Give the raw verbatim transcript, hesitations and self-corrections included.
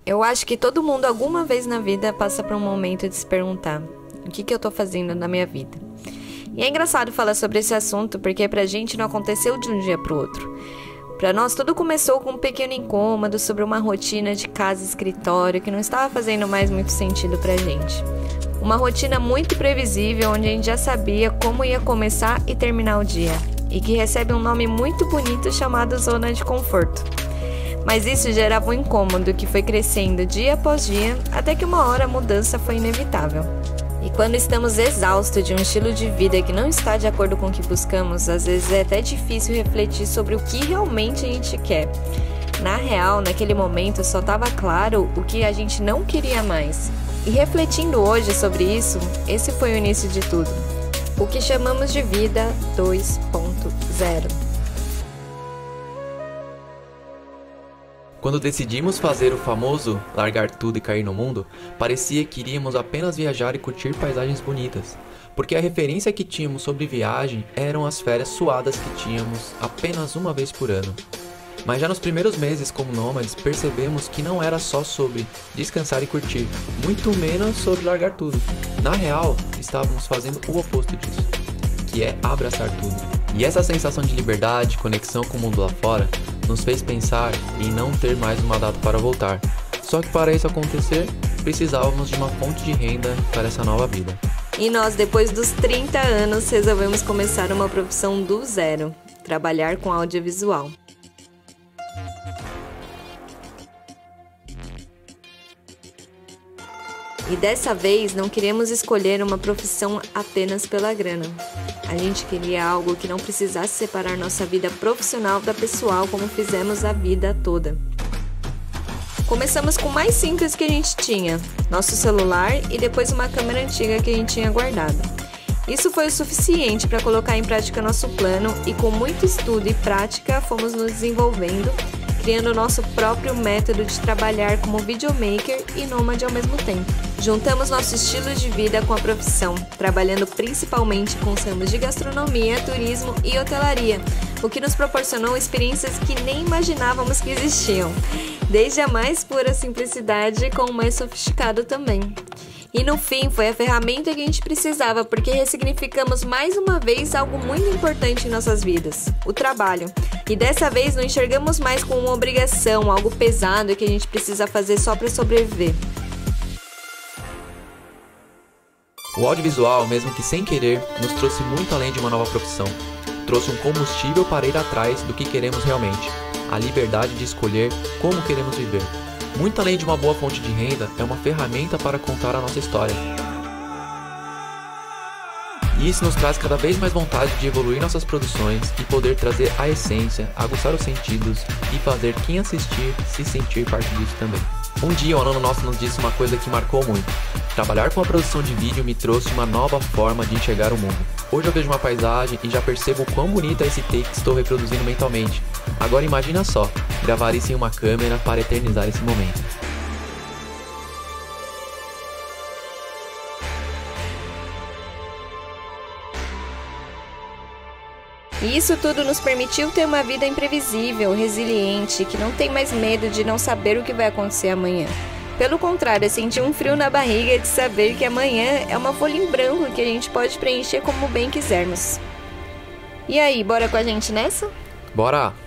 Eu acho que todo mundo alguma vez na vida passa por um momento de se perguntar: o que, que eu tô fazendo na minha vida? E é engraçado falar sobre esse assunto porque pra gente não aconteceu de um dia pro outro. Pra nós tudo começou com um pequeno incômodo sobre uma rotina de casa e escritório que não estava fazendo mais muito sentido pra gente. Uma rotina muito previsível onde a gente já sabia como ia começar e terminar o dia, e que recebe um nome muito bonito chamado zona de conforto. Mas isso gerava um incômodo que foi crescendo dia após dia, até que uma hora a mudança foi inevitável. E quando estamos exaustos de um estilo de vida que não está de acordo com o que buscamos, às vezes é até difícil refletir sobre o que realmente a gente quer. Na real, naquele momento só estava claro o que a gente não queria mais. E refletindo hoje sobre isso, esse foi o início de tudo. O que chamamos de vida dois ponto zero. Quando decidimos fazer o famoso largar tudo e cair no mundo, parecia que iríamos apenas viajar e curtir paisagens bonitas, porque a referência que tínhamos sobre viagem eram as férias suadas que tínhamos apenas uma vez por ano. Mas já nos primeiros meses como nômades, percebemos que não era só sobre descansar e curtir, muito menos sobre largar tudo. Na real, estávamos fazendo o oposto disso, que é abraçar tudo. E essa sensação de liberdade, conexão com o mundo lá fora, nos fez pensar em não ter mais uma data para voltar. Só que para isso acontecer, precisávamos de uma fonte de renda para essa nova vida. E nós, depois dos trinta anos, resolvemos começar uma profissão do zero, trabalhar com audiovisual. E dessa vez não queremos escolher uma profissão apenas pela grana. A gente queria algo que não precisasse separar nossa vida profissional da pessoal como fizemos a vida toda. Começamos com o mais simples que a gente tinha, nosso celular e depois uma câmera antiga que a gente tinha guardado. Isso foi o suficiente para colocar em prática nosso plano e com muito estudo e prática fomos nos desenvolvendo, criando nosso próprio método de trabalhar como videomaker e nômade ao mesmo tempo. Juntamos nosso estilo de vida com a profissão, trabalhando principalmente com os ramos de gastronomia, turismo e hotelaria, o que nos proporcionou experiências que nem imaginávamos que existiam, desde a mais pura simplicidade com o mais sofisticado também. E no fim, foi a ferramenta que a gente precisava, porque ressignificamos mais uma vez algo muito importante em nossas vidas, o trabalho. E dessa vez não enxergamos mais como uma obrigação, algo pesado que a gente precisa fazer só para sobreviver. O audiovisual, mesmo que sem querer, nos trouxe muito além de uma nova profissão. Trouxe um combustível para ir atrás do que queremos realmente, a liberdade de escolher como queremos viver. Muito além de uma boa fonte de renda, é uma ferramenta para contar a nossa história. E isso nos traz cada vez mais vontade de evoluir nossas produções e poder trazer a essência, aguçar os sentidos e fazer quem assistir se sentir parte disso também. Um dia um aluno nosso nos disse uma coisa que marcou muito. Trabalhar com a produção de vídeo me trouxe uma nova forma de enxergar o mundo. Hoje eu vejo uma paisagem e já percebo o quão bonita é esse take que estou reproduzindo mentalmente. Agora imagina só, gravar isso em uma câmera para eternizar esse momento. E isso tudo nos permitiu ter uma vida imprevisível, resiliente, que não tem mais medo de não saber o que vai acontecer amanhã. Pelo contrário, é sentir um frio na barriga de saber que amanhã é uma folha em branco que a gente pode preencher como bem quisermos. E aí, bora com a gente nessa? Bora!